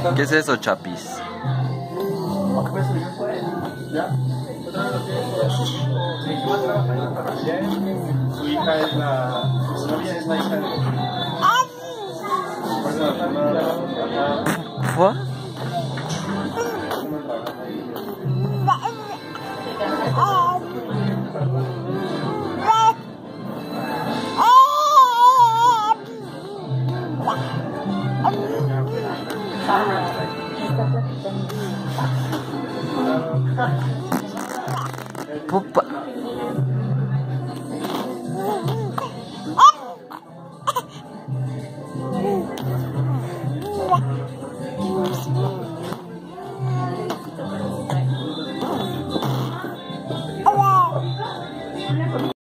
¿Qué es eso, Chapis? Su hija es su novia es la hija de... ¿Fue?